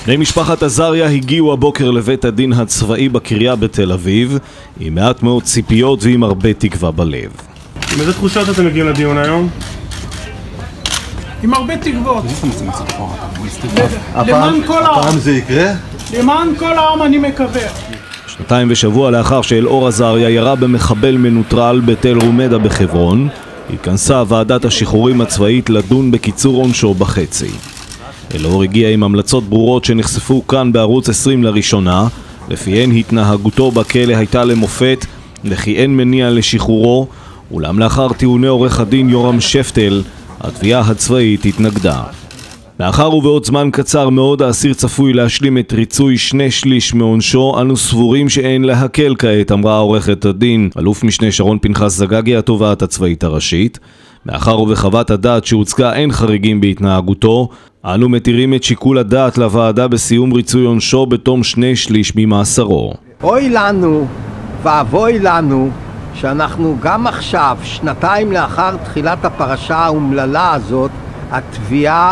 בני משפחת עזריה הגיעו הבוקר לבית הדין הצבאי בקריה בתל אביב עם מעט מאוד ציפיות ועם הרבה תקווה בלב. עם איזה תחושות אתם מגיעים לדיון היום? עם הרבה תקוות. הפעם זה יקרה? למען כל העם אני מקווה. 2 ושבוע לאחר שאלאור עזריה ירה במחבל מנוטרל בתל רומדה בחברון, התכנסה ועדת השחרורים הצבאית לדון בקיצור עונשו בחצי. אלאור הגיע עם המלצות ברורות שנחשפו כאן בערוץ 20 לראשונה, לפיהן התנהגותו בכלא הייתה למופת וכי אין מניע לשחרורו, אולם לאחר טיעוני עורך הדין יורם שפטל, התביעה הצבאית התנגדה. מאחר ובעוד זמן קצר מאוד האסיר צפוי להשלים את ריצוי 2/3 מעונשו, אנו סבורים שאין להקל כעת, אמרה עורכת הדין אלוף משנה שרון פנחס זגגי, התובעת הצבאית הראשית. מאחר ובחוות הדעת שהוצגה אין חריגים בהתנהגותו, אנו מתירים את שיקול הדעת לוועדה בסיום ריצוי עונשו בתום 2/3 ממאסרו. אוי לנו ואבוי לנו שאנחנו גם עכשיו, 2 לאחר תחילת הפרשה האומללה הזאת, התביעה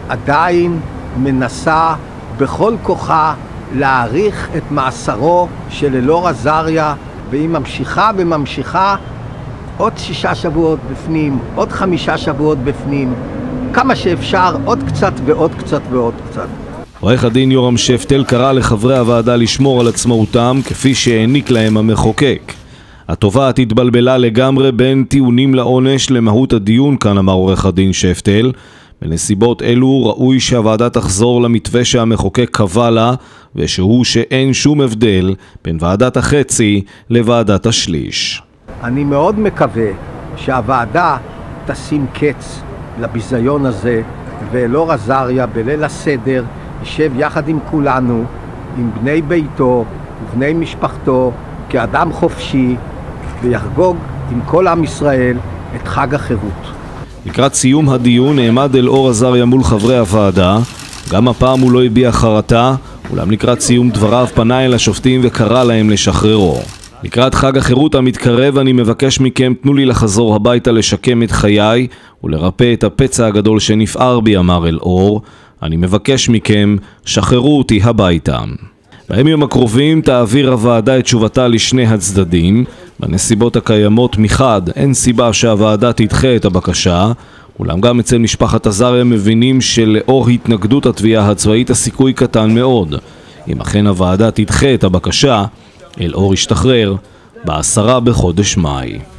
עדיין מנסה בכל כוחה להאריך את מאסרו של אלאור עזריה, והיא ממשיכה וממשיכה עוד 6 שבועות בפנים, עוד 5 שבועות בפנים, כמה שאפשר, עוד קצת ועוד קצת ועוד קצת. עורך הדין יורם שפטל קרא לחברי הוועדה לשמור על עצמאותם כפי שהעניק להם המחוקק. התובעת התבלבלה לגמרי בין טיעונים לעונש למהות הדיון, כאן אמר עורך הדין שפטל. בנסיבות אלו ראוי שהוועדה תחזור למתווה שהמחוקק קבע לה, ושהוא שאין שום הבדל בין ועדת החצי לוועדת השליש. אני מאוד מקווה שהוועדה תשים קץ לביזיון הזה, ואלאור עזריה בליל הסדר יישב יחד עם כולנו, עם בני ביתו ובני משפחתו, כאדם חופשי, ויחגוג עם כל עם ישראל את חג החירות. לקראת סיום הדיון נעמד אלאור עזריה מול חברי הוועדה. גם הפעם הוא לא הביע חרטה, אולם לקראת סיום דבריו פנה אל השופטים וקרא להם לשחררו. לקראת חג החירות המתקרב אני מבקש מכם, תנו לי לחזור הביתה לשקם את חיי ולרפא את הפצע הגדול שנפער בי, אמר אלאור. אני מבקש מכם, שחררו אותי הביתה. בימים הקרובים תעביר הוועדה את תשובתה לשני הצדדים. בנסיבות הקיימות מחד אין סיבה שהוועדה תדחה את הבקשה, אולם גם אצל משפחת עזריה מבינים שלאור התנגדות התביעה הצבאית הסיכוי קטן מאוד. אם אכן הוועדה תדחה את הבקשה, אלאור ישתחרר ב10 בחודש מאי.